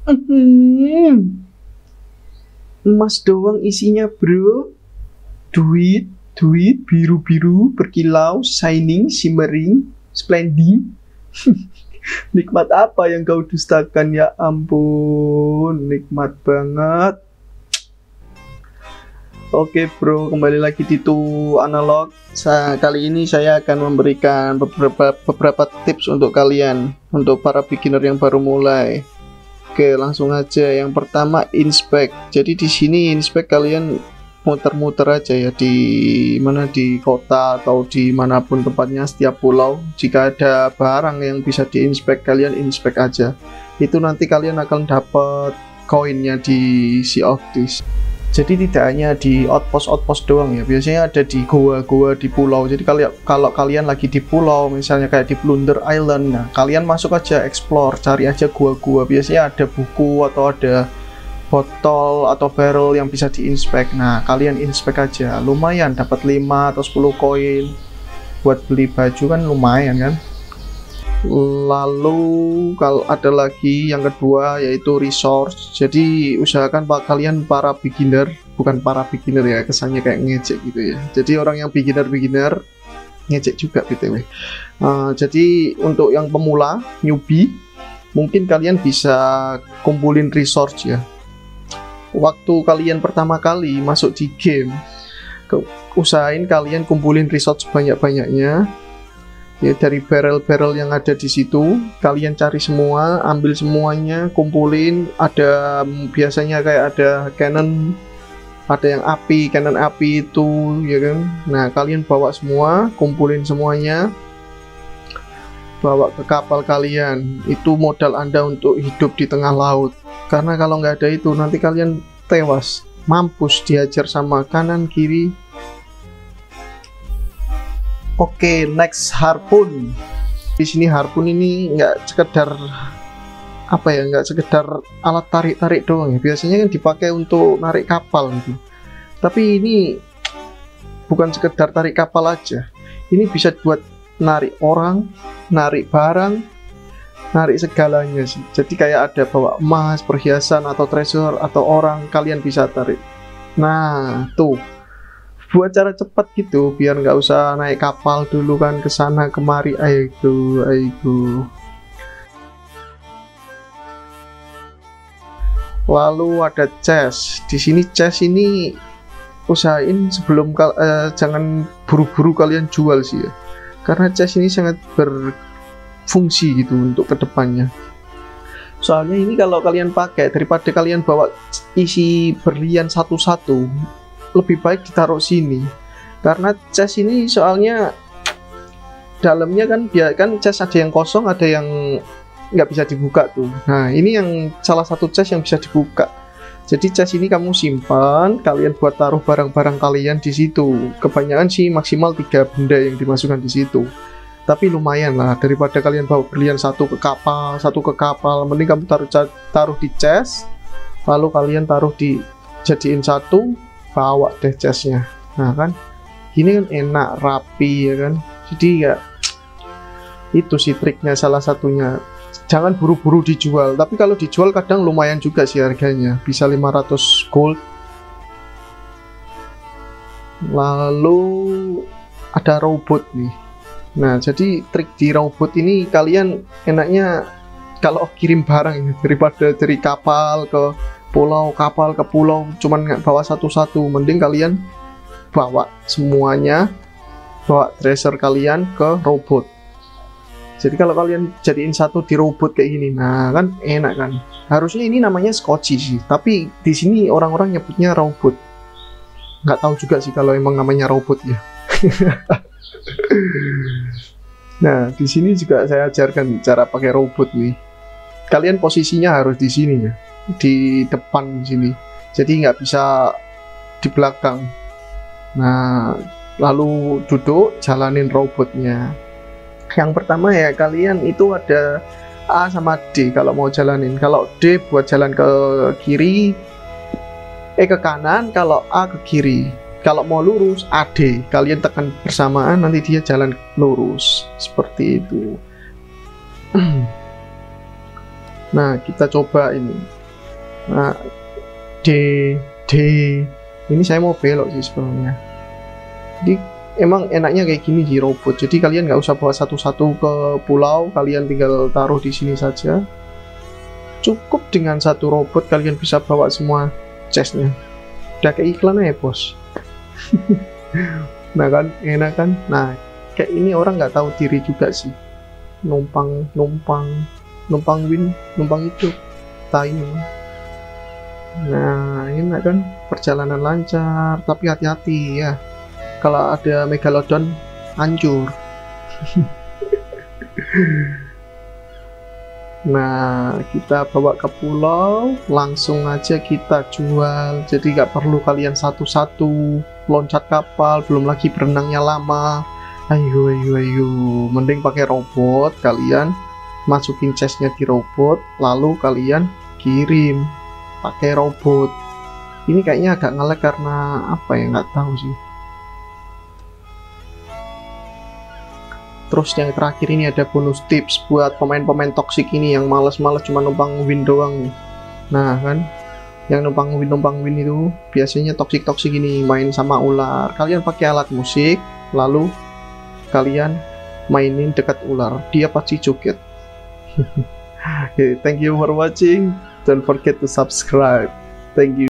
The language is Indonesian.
Emas doang isinya bro. Duit biru-biru berkilau, shining, shimmering, splendid. Nikmat apa yang kau dustakan, ya ampun, nikmat banget. Oke bro, kembali lagi di Tu Analog. Kali ini saya akan memberikan beberapa tips untuk kalian, untuk para beginner yang baru mulai. Oke, langsung aja. Yang pertama, inspect. Jadi di sini inspect kalian muter-muter aja ya, di mana, di kota atau di manapun tempatnya, setiap pulau. Jika ada barang yang bisa diinspect, kalian inspect aja. Itu nanti kalian akan dapat koinnya di Sea of Thieves. Jadi tidak hanya di outpost doang ya, biasanya ada di goa-goa di pulau. Jadi kalau kalian lagi di pulau, misalnya kayak di Plunder Island, nah kalian masuk aja, explore, cari aja gua-gua. Biasanya ada buku atau ada botol atau barrel yang bisa diinspek. Nah kalian inspek aja, lumayan dapat 5 atau 10 koin buat beli baju, kan lumayan kan. Lalu kalau ada lagi yang kedua, yaitu resource. Jadi usahakan kalian para beginner, bukan para beginner ya, kesannya kayak ngejek gitu ya. Jadi orang yang beginner ngejek juga btw. Jadi untuk yang pemula, newbie, mungkin kalian bisa kumpulin resource ya. Waktu kalian pertama kali masuk di game, usahain kalian kumpulin resource banyak-banyaknya ya, dari barrel-barrel yang ada di situ. Kalian cari semua, ambil semuanya, kumpulin. Ada biasanya kayak ada cannon, ada yang api, cannon api itu ya kan. Nah kalian bawa semua, kumpulin semuanya, bawa ke kapal kalian. Itu modal Anda untuk hidup di tengah laut, karena kalau nggak ada itu nanti kalian tewas, mampus, dihajar sama kanan kiri. Oke, next, harpun. Di sini harpun ini nggak sekedar apa ya, nggak sekedar alat tarik-tarik doang ya. Biasanya kan dipakai untuk narik kapal gitu. Tapi ini bukan sekedar tarik kapal aja. Ini bisa buat narik orang, narik barang, narik segalanya sih. Jadi kayak ada bawa emas, perhiasan atau treasure atau orang, kalian bisa tarik. Nah, tuh. Buat cara cepat gitu, biar nggak usah naik kapal dulu kan, ke sana kemari. Aigo. Lalu ada chest. Di sini chest ini usahain sebelum jangan buru-buru kalian jual sih ya, karena chest ini sangat berfungsi gitu untuk kedepannya. Soalnya ini kalau kalian pakai, daripada kalian bawa isi berlian satu-satu, lebih baik ditaruh sini. Karena chest ini soalnya dalamnya kan, dia kan chest ada yang kosong, ada yang nggak bisa dibuka tuh. Nah ini yang salah satu chest yang bisa dibuka. Jadi chest ini kamu simpan, kalian buat taruh barang-barang kalian di situ. Kebanyakan sih maksimal 3 benda yang dimasukkan di situ. Tapi lumayan lah, daripada kalian bawa berlian satu ke kapal, mending kamu taruh di chest, lalu kalian jadiin satu, bawa deh chestnya. Nah kan gini kan enak, rapi ya kan. Jadi ya itu sih triknya, salah satunya. Jangan buru-buru dijual, tapi kalau dijual kadang lumayan juga sih harganya, bisa 500 gold. Lalu ada robot nih. Nah jadi trik di robot ini, kalian enaknya kalau kirim barang ini, daripada dari kapal ke pulau, kapal ke pulau, cuman nggak bawa satu-satu, mending kalian bawa semuanya, bawa treasure kalian ke robot. Jadi kalau kalian jadiin satu di robot kayak gini, nah kan enak kan. Harusnya ini namanya Scotchy sih, tapi di sini orang-orang nyebutnya robot. Nggak tahu juga sih kalau emang namanya robot ya. Nah di sini juga saya ajarkan cara pakai robot nih. Kalian posisinya harus di sini ya, di depan sini, jadi nggak bisa di belakang. Nah lalu duduk, jalanin robotnya. Yang pertama ya, kalian itu ada A sama D kalau mau jalanin. Kalau D buat jalan ke kiri, ke kanan. Kalau A ke kiri. Kalau mau lurus, AD, kalian tekan bersamaan, nanti dia jalan lurus seperti itu. Nah, kita coba ini. Nah, D ini saya mau belok sih sebenarnya. Jadi emang enaknya kayak gini di robot. Jadi kalian nggak usah bawa satu-satu ke pulau, kalian tinggal taruh di sini saja. Cukup dengan satu robot kalian bisa bawa semua chestnya. Udah kayak iklan ya bos. Nah kan, enak kan. Nah kayak ini orang nggak tahu diri juga sih. Numpang itu time. Nah enak kan, perjalanan lancar, tapi hati-hati ya, kalau ada megalodon hancur. Nah kita bawa ke pulau, langsung aja kita jual, jadi nggak perlu kalian satu-satu loncat kapal, belum lagi berenangnya lama. Ayo, mending pakai robot, kalian masukin chestnya di robot, lalu kalian kirim pakai robot. Ini kayaknya agak nge-lag karena apa ya, nggak tahu sih. Terus yang terakhir ini ada bonus tips buat pemain-pemain toksik ini yang males-males cuma numpang win doang nih. Nah kan, yang numpang win itu biasanya toksik ini main sama ular. Kalian pakai alat musik, lalu kalian mainin dekat ular, dia pasti joget. Okay, thank you for watching. Don't forget to subscribe. Thank you.